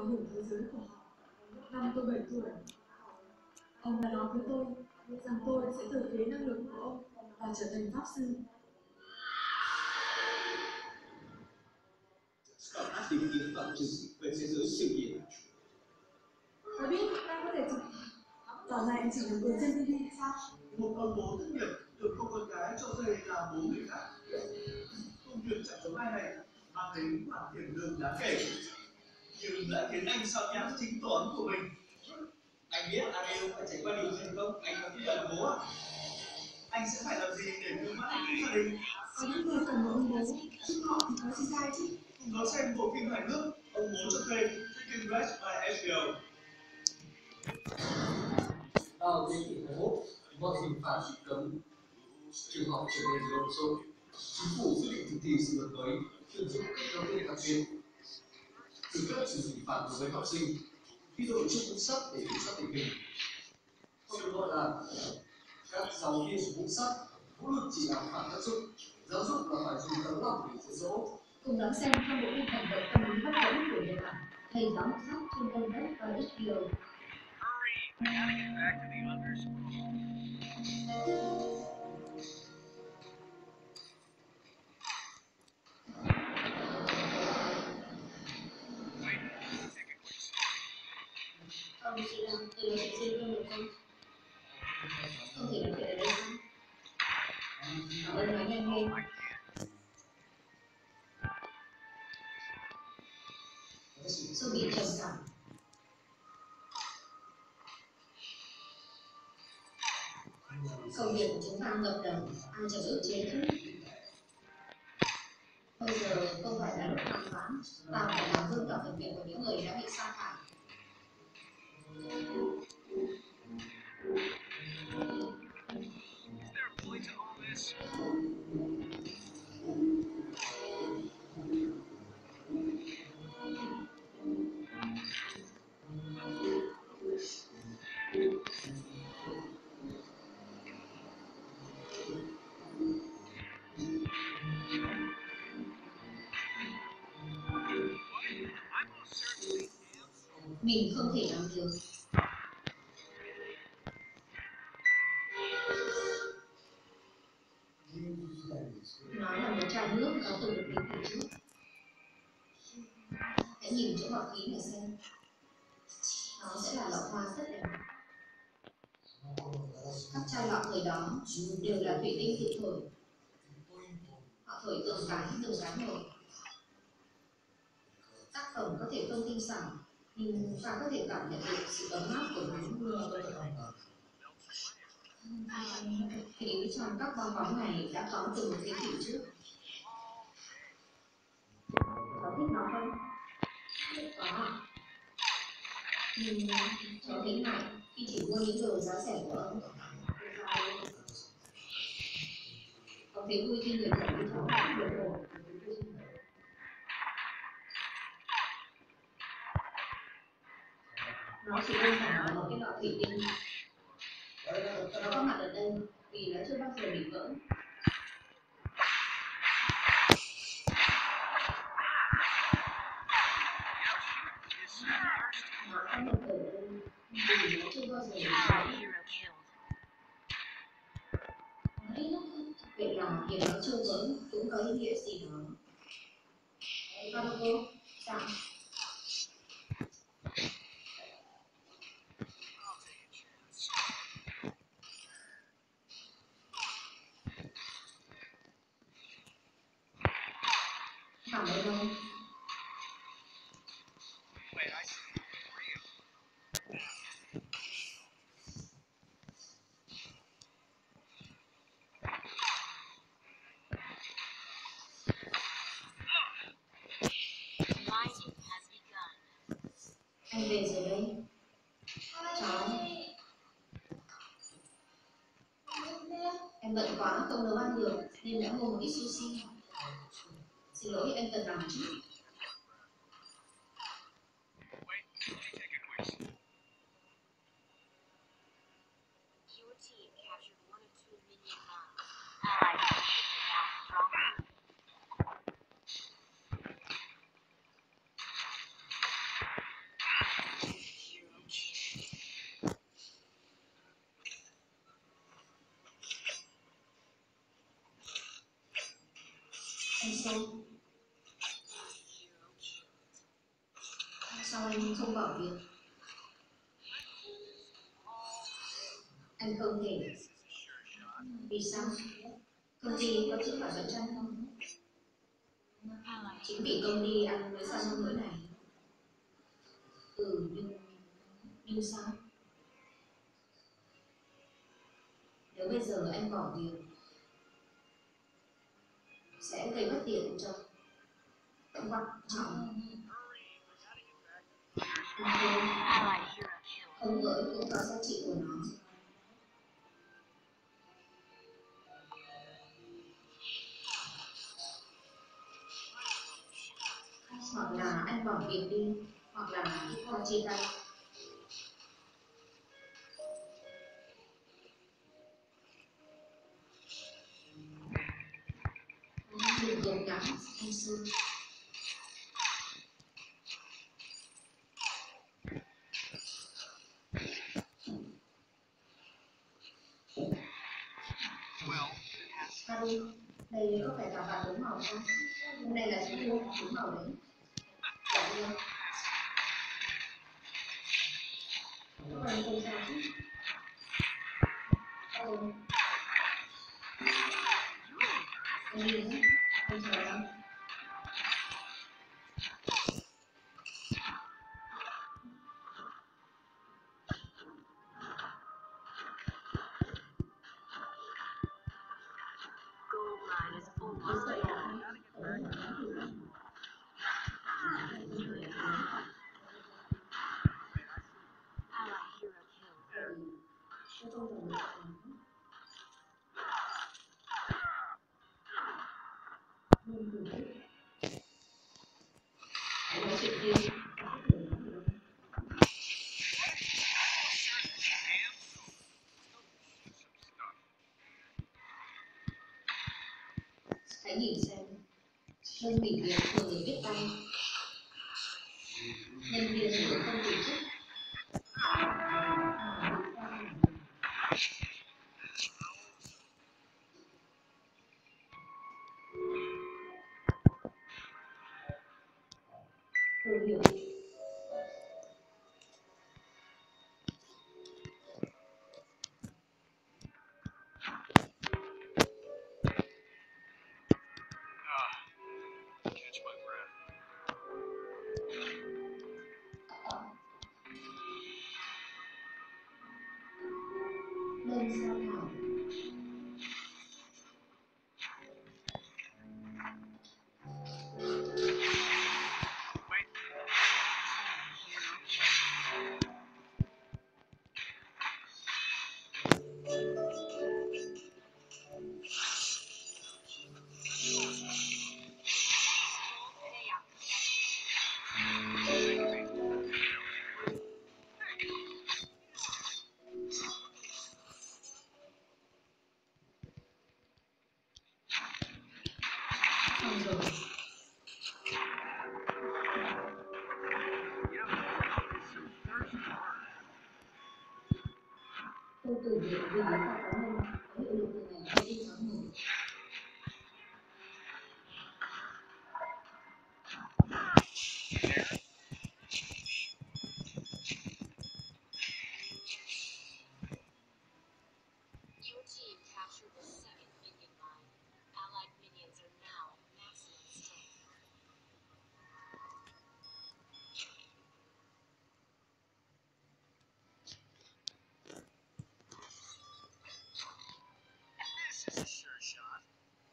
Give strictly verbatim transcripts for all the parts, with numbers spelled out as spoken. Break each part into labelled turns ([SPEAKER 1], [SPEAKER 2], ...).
[SPEAKER 1] thấu hiểu thế giới của họ. Năm tôi bảy tuổi, ông đã nói với tôi rằng tôi sẽ thừa kế năng lực của ông và trở thành pháp sư.
[SPEAKER 2] Cậu đã tìm kiếm bằng chứng về thế giới siêu nhiên.
[SPEAKER 1] Tôi biết ta có thể chụp. Tỏ ra anh chỉ được ở trên ti vi sao?
[SPEAKER 2] Một ông bố thất nghiệp được cô con gái cho thuê làm bố người khác. Công việc chẳng giống ai này mang đến khoản tiền lương đáng kể, nhưng lại khiến anh sao nhãng chính toán của mình. Anh biết anh ấy phải trải qua điều gì không? Anh có biết là bố à? Anh sẽ phải làm gì để cứu vãn hạnh phúc gia đình?
[SPEAKER 1] Có những người cần một ông bố, chứ họ thì có gì sai chứ?
[SPEAKER 2] Nó xem bộ phim hài nước ông bố cho thuê Chicken Breast by ếch bi âu.
[SPEAKER 3] Vào thế kỷ hai mươi mốt, mọi hình phạt bị cấm, trường học trở nên lộn xộn. Chính phủ quyết định thực thi sự luật mới, tuyển dụng các giáo viên đặc biệt, từ các xử lý phạt đối với học sinh khi đội chức ngũ sắc để kiểm soát tình hình. Không được gọi là các giáo viên ngũ sắc, vũ lực chỉ làm phản tác dụng, giáo dục là phải dùng tấm lòng để dạy dỗ.
[SPEAKER 4] Cùng đón xem trong bộ phim hành động tâm lý hấp dẫn của Nhật Bản, Thầy giáo ngũ sắc trên kênh Red và ếch bi âu. Ông chị làm từ nói chuyện riêng không được không? Không thể nói chuyện ở đây sao? Cảm ơn nói nhanh lên. Tôi bị trầm cảm. Công việc của chúng ta ngập đầu, ai chẳng ước chế chứ. Bây giờ không phải là lúc đàm phán, ta phải làm hơn cả phần việc của những người đã bị sa thải. Mình không thể làm được. Nó là một chai nước có từng được định vị trước. Hãy nhìn chỗ bọt khí này xem. Nó sẽ là lọ hoa rất đẹp. Các chai lọ thời đó đều là thủy tinh tự thổi. Họ thổi từng cái từng cái một. Tác phẩm có thể không tinh xảo, nhưng ta có thể cảm nhận được sự ấm áp của nó mưa với khí trong các bong bóng này đã có từ một thế kỷ trước. Cháu thích nó không? Có. Nhưng cháu thấy ngại khi chỉ mua những đồ giá rẻ của ông. Ông thấy vui khi người thân với cháu đã được ổn. Nó chỉ đơn giản là một cái lọ thủy tinh. Nó có mặt ở đây vì nó chưa bao giờ bị vỡ. Nó có mặt ở đây vì nó chưa bao giờ bị vỡ. Vậy là việc nó chưa vỡ cũng có ý nghĩa gì đó. Hello cô, sao? Cảm ơn ông. Anh về rồi đây. Cháu. Em bận quá không nấu ăn được nên đã mua một ít sushi. Xin lỗi, anh cần làm chút. show. Sao anh không bỏ việc? Anh không thể. Vì sao? Công ty có chữ thỏa thuận chăng không? Chính vì công ty anh mới ra nông nỗi này. Ừ, nhưng... nhưng sao? Nếu bây giờ anh bỏ việc sẽ gây bất tiện cho quan trọng. Không ngỡ cũng có giá trị của nó. Hoặc là anh bỏ việc đi, hoặc là con chia tay. Đừng cố gắng, anh Sơn. Harry, đây có phải là bạn đúng màu không? Hôm nay là chúng tôi đúng màu đấy. Dạ vâng. Các bạn không sao chứ? Ừ. Anh đi nhé. Anh chào anh. Hãy nhìn xem, đơn nghỉ việc thường để viết tay, nhân viên thường không tổ chức. Tôi hiểu. Đơn sa thải. Xong rồi. Tôi từ việc vì lý do cá nhân có hiệu lực từ ngày hai mươi tư tháng một.
[SPEAKER 5] Your team captured the second minion line. Allied minions are now at maximum strength.
[SPEAKER 2] This is a sure shot.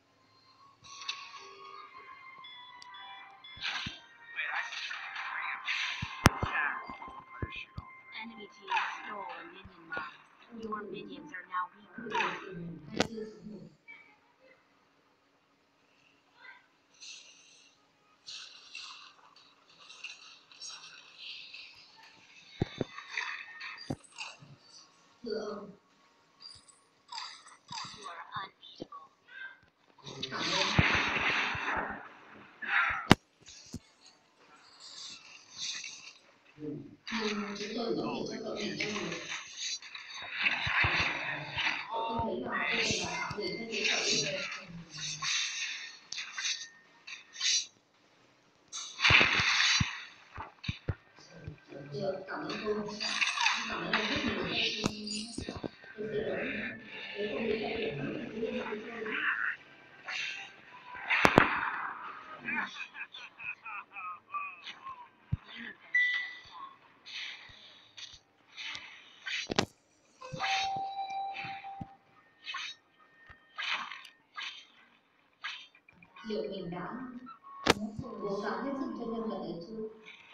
[SPEAKER 2] Wait, I should three of them. Yeah. I'll just shoot all three.
[SPEAKER 5] Enemy team stole a minion line. Your minions are now weaker.
[SPEAKER 4] hai mươi tư tháng một. Thưa ông,
[SPEAKER 5] You are unbeatable.
[SPEAKER 4] cảm ơn. Nhưng chúng tôi có thể cho cậu nghỉ em rồi. Cậu không thấy là bây giờ là người thân với cậu như vậy. Được, cảm ơn cô. Cảm ơn em rất nhiều. Tôi xin lỗi. Nếu không nghĩ ra được, cứ liên lạc với tôi. Liệu mình đã cố gắng hết sức cho nhân vật ấy chưa?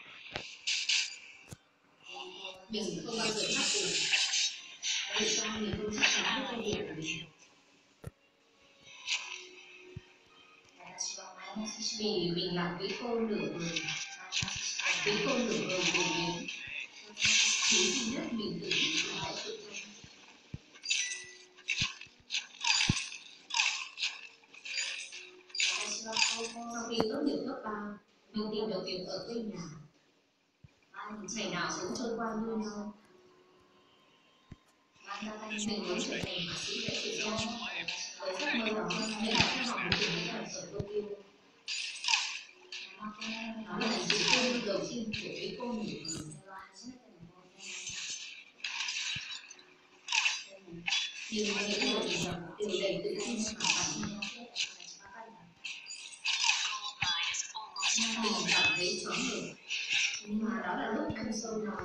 [SPEAKER 4] Mình không bao giờ hát được. Vì sao mình không chắc chắn với công việc của mình? Vì mình làm với cô nửa vời, với cô nửa vời của mình. Thứ duy nhất mình tự biết là hãy tự thân. Sau khi tốt nghiệp cấp ba, mình tìm được việc ở quê nhà. Ngày nào cũng trôi qua như nhau. Mình muốn trở thành họa sĩ vẽ tự do. Với giấc mơ đó, mình đã theo học một trường mỹ thuật ở Tokyo. Đó là lần dự công đầu tiên của cái cô nửa vời. Nhưng những người mình gặp đều đầy tự tin và bản lĩnh. Mình cảm thấy choáng ngợp. Mà đó là lúc em sâu nói.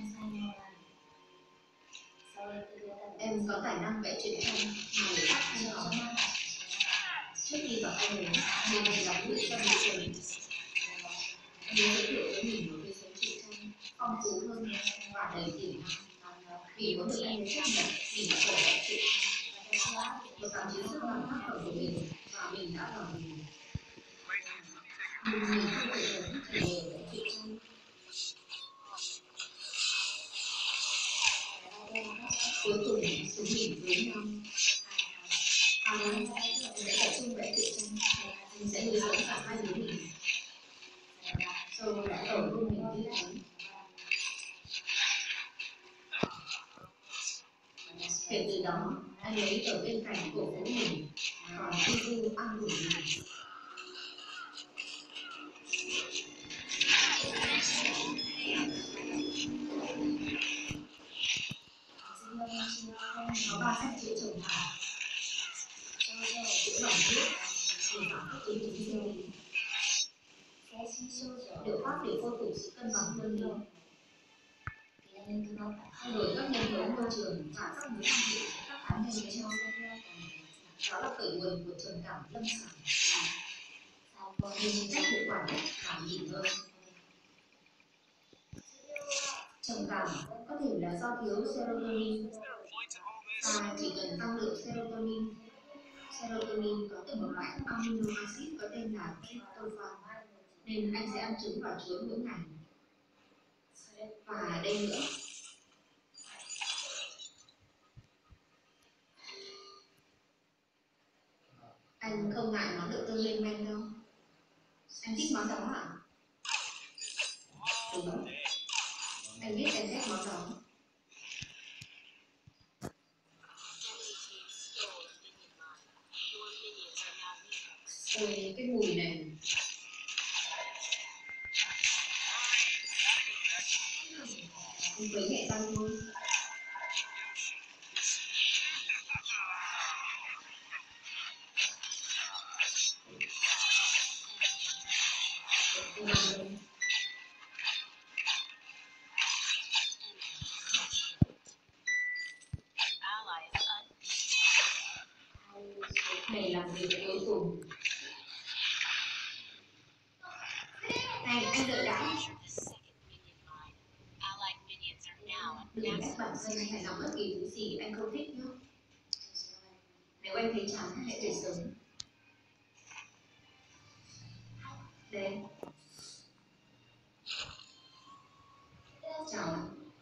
[SPEAKER 4] Em có tài năng vẽ truyện tranh mà người khác không có. Trước khi vào anh ấy, mình chỉ đọc luyện trong một trường. Em giới thiệu với mình một cái số truyện tranh phong phú hơn và đầy tiềm năng. Vì muốn được anh ấy chấp nhận, mình đã bỏ vẽ truyện tranh. Một cảm chứng sức làm tác phẩm của mình và mình đã vào mình. Nhưng mình không thể sống chỉ nhờ vẽ truyện tranh. Cuối cùng chúng mình với nhau. À đấy, mình sẽ tập trung vẽ truyện tranh. Mình sẽ nuôi dưỡng cả hai đứa mình. Châu đã ở luôn mình như thế. Kể từ đó, anh ấy ở bên cạnh cổ vũ mình, còn vui vui an ủi mình. Có ba sách chữa trồng thảo, chữa lòng huyết, để giảm các chế độ insulin, liệu pháp để khôi phục sự cân bằng tâm lý, thay đổi các nhân tố môi trường và các mối quan hệ giữa các cá nhân với nhau. Đó là khởi nguồn của trầm cảm lâm sàng. Nhưng cách hiệu quả nhất là nghỉ ngơi. Trầm cảm có thể là do thiếu serotonin, và chỉ cần tăng lượng serotonin. Serotonin có từ một loại amino acid có tên là tryptophan, nên anh sẽ ăn trứng và chuối mỗi ngày. Và đây nữa, anh không ngại món đậu tương lên men đâu. Anh thích món đó à? Đúng, anh biết em thích món đó. Ôi, cái mùi này. Anh quấy nhẹ răng thôi. Anh làm đây. Này làm việc cuối cùng. Này, anh đợi đã. Đừng ép bản thân phải làm bất kỳ thứ gì anh không thích nhé. Nếu anh thấy chán, hãy về sớm. Đây. Chào.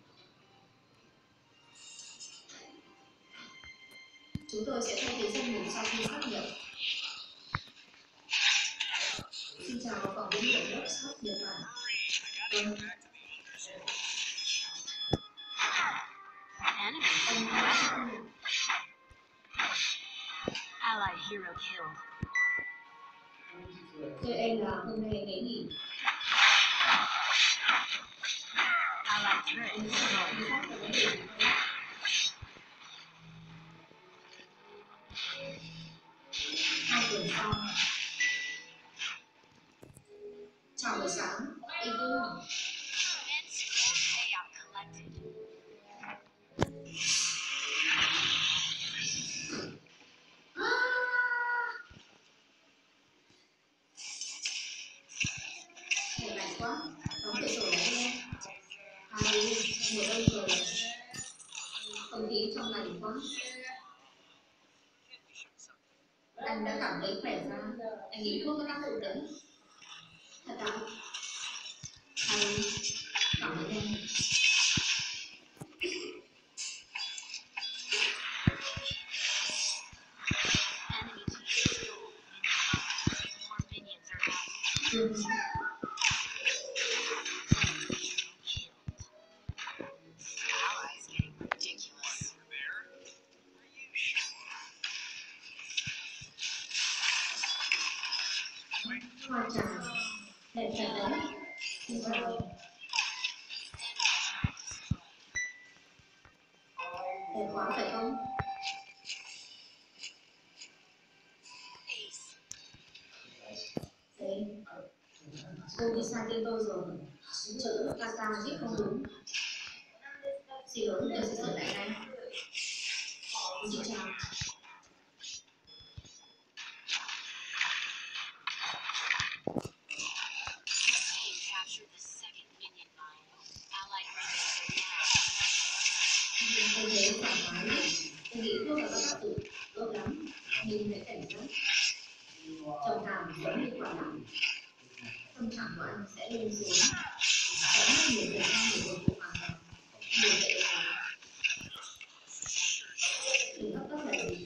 [SPEAKER 4] Chúng tôi sẽ thay thế danh mục sau khi xác nhận. Xin chào phòng thí nghiệm lớp shop Nhật Bản. Vâng.
[SPEAKER 5] Allied hero killed.
[SPEAKER 4] Thưa em là hôm nay em ấy nghỉ. Mình sẽ nói đi khác về vấn đề này. Hai tuần sau. Chào buổi sáng, em vui không?
[SPEAKER 5] Commence gold payout collected.
[SPEAKER 4] Trời lạnh quá, đóng cửa sổ lại đi em. Harry, mùa đông rồi. Không khí trong lành quá. Anh đã cảm thấy khỏe ra. Anh nghĩ thuốc có tác dụng đấy. Thật à? Harry, cảm ơn em.
[SPEAKER 5] Enemy team stole minion mine. More minions are now
[SPEAKER 4] Ừ.
[SPEAKER 5] allies getting ridiculous.
[SPEAKER 4] Hoa trà, đẹp thật đấy. Xin chào. Đẹp quá phải không?
[SPEAKER 5] Ace.
[SPEAKER 4] Đấy. Cô đi sang tên tôi rồi. Chữ Kata viết không đúng. Xin lỗi, tôi sẽ sửa lại ngay. Xin chào.
[SPEAKER 5] Team captured the second minion mine. Allied minions are now
[SPEAKER 4] Anh thấy thoải mái đấy. Anh nghĩ thuốc là có tác dụng tốt lắm. Nhưng hãy cảnh giác. Trầm cảm giống như quả lắm. Tâm trạng của anh sẽ lên xuống. Sẽ mất nhiều thời gian để hồi phục hoàn toàn. Điều dễ dàng. Đừng hấp tấp là gì?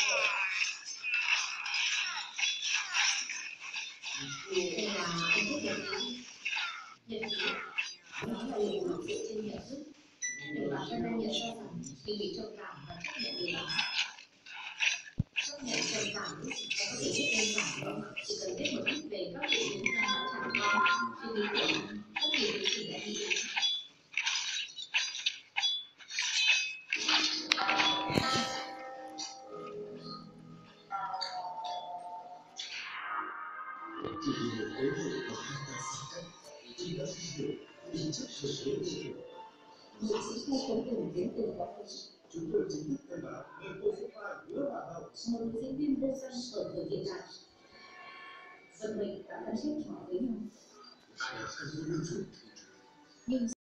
[SPEAKER 4] Đây là anh thích nhật ký. Nhật ký. Nó là liệu dựa trên nhận thức. Để bản thân anh nhận ra rằng mình bị trầm cảm và chấp nhận điều đó. Chấp nhận trầm cảm và có thể viết đơn giản không? Chỉ cần viết một ít về các triệu chứng anh đã trải qua, suy nghĩ của anh, bất kỳ điều gì anh nghĩ đến.
[SPEAKER 3] Chỉ vì một tế hội và hai ta xa cách, chị đã không hiểu tính chất của tế hội.
[SPEAKER 4] Nghệ sĩ thu cống cùng đến từ quá khứ.
[SPEAKER 3] Chúng tôi chính thức thông báo về cô số hai hứa Hà Hậu.
[SPEAKER 4] Một diễn viên vô danh ở thời hiện đại. Vận mệnh đã gắn kết họ với nhau.
[SPEAKER 3] Ai là không lưu truyền
[SPEAKER 4] Nhưng